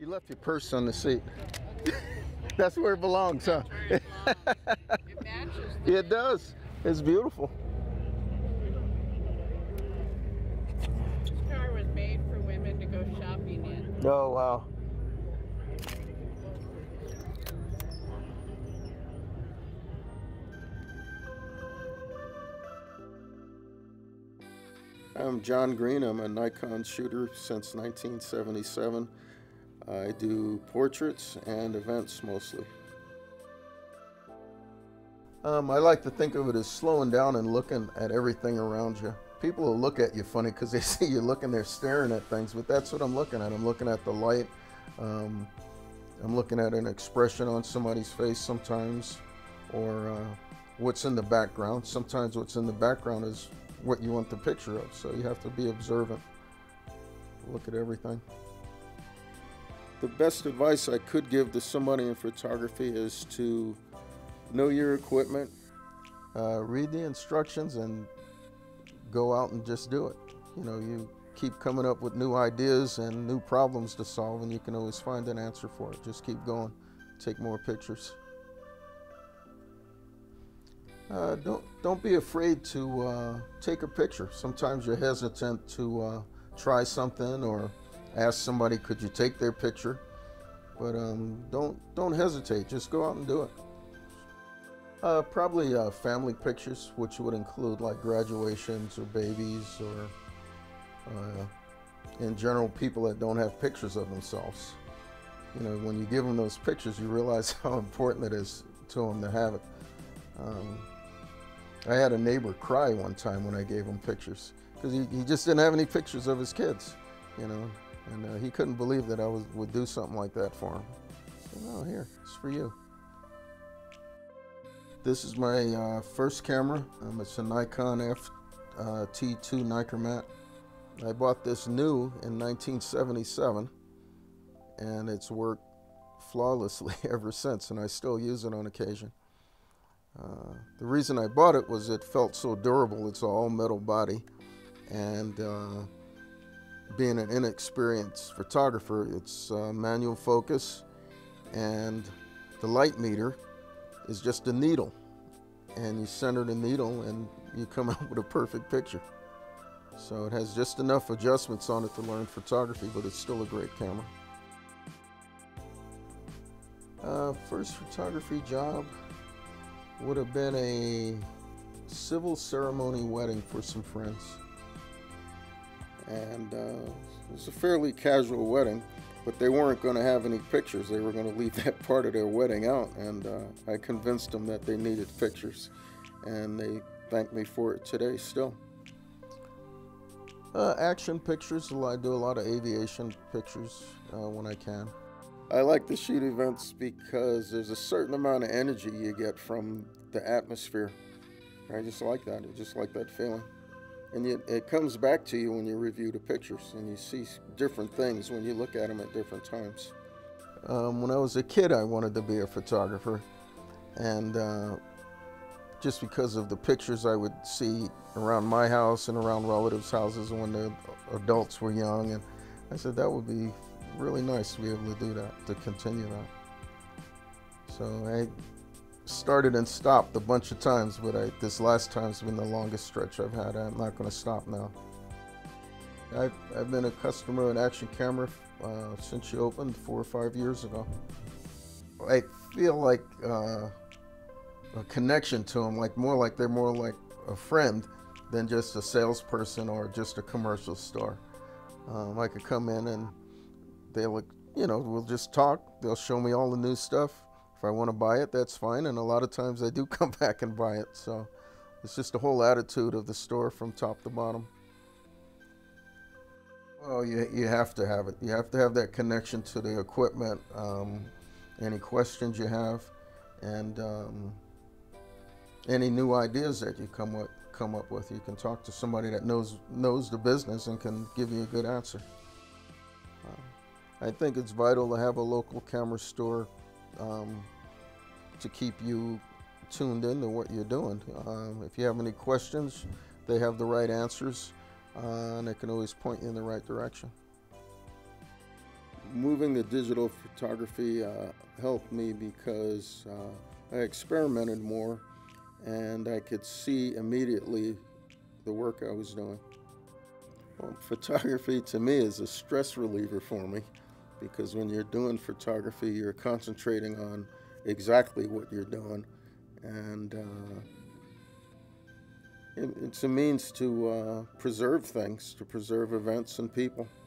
You left your purse on the seat. That's where it belongs, huh? It matches. Yeah, it does. It's beautiful. This car was made for women to go shopping in. Oh, wow. I'm John Green. I'm a Nikon shooter since 1977. I do portraits and events mostly. I like to think of it as slowing down and looking at everything around you. People will look at you funny because they see you looking there staring at things, but that's what I'm looking at. I'm looking at the light. I'm looking at an expression on somebody's face sometimes, or what's in the background. Sometimes what's in the background is what you want the picture of, so you have to be observant. Look at everything. The best advice I could give to somebody in photography is to know your equipment, read the instructions, and go out and just do it. You know, you keep coming up with new ideas and new problems to solve, and you can always find an answer for it. Just keep going. Take more pictures. Don't be afraid to take a picture. Sometimes you're hesitant to try something or ask somebody, could you take their picture? But don't hesitate. Just go out and do it. Probably family pictures, which would include like graduations or babies, or in general people that don't have pictures of themselves. You know, when you give them those pictures, you realize how important it is to them to have it. I had a neighbor cry one time when I gave him pictures because he just didn't have any pictures of his kids, you know, and he couldn't believe that I would do something like that for him. I said, oh, here, it's for you. This is my first camera. It's a Nikon T2 Nicormat. I bought this new in 1977, and it's worked flawlessly ever since, and I still use it on occasion. The reason I bought it was it felt so durable. It's an all metal body, and being an inexperienced photographer, it's manual focus, and the light meter is just a needle, and you center the needle and you come out with a perfect picture. So it has just enough adjustments on it to learn photography, but it's still a great camera. First photography job would have been a civil ceremony wedding for some friends. And it was a fairly casual wedding, but they weren't going to have any pictures. They were going to leave that part of their wedding out, and I convinced them that they needed pictures, and they thank me for it today still. Action pictures. I do a lot of aviation pictures when I can. I like to shoot events because there's a certain amount of energy you get from the atmosphere. I just like that. I just like that feeling. And it comes back to you when you review the pictures, and you see different things when you look at them at different times. When I was a kid, I wanted to be a photographer, and just because of the pictures I would see around my house and around relatives' houses when the adults were young, and I said that would be really nice to be able to do that, to continue that. So I started and stopped a bunch of times, but this last time's been the longest stretch I've had. I'm not going to stop now. I've been a customer of Action Camera since you opened 4 or 5 years ago. I feel like a connection to them, more like they're more like a friend than just a salesperson or just a commercial store. I could come in and we'll just talk. They'll show me all the new stuff. If I want to buy it, that's fine. And a lot of times I do come back and buy it. So it's just the whole attitude of the store from top to bottom. Well, you have to have it. You have to have that connection to the equipment. Any questions you have, and any new ideas that you come up with, you can talk to somebody that knows the business and can give you a good answer. I think it's vital to have a local camera store to keep you tuned into what you're doing. If you have any questions, they have the right answers, and they can always point you in the right direction. Moving to digital photography helped me because I experimented more and I could see immediately the work I was doing. Well, photography to me is a stress reliever for me because when you're doing photography, you're concentrating on exactly what you're doing, and it's a means to preserve things, to preserve events and people.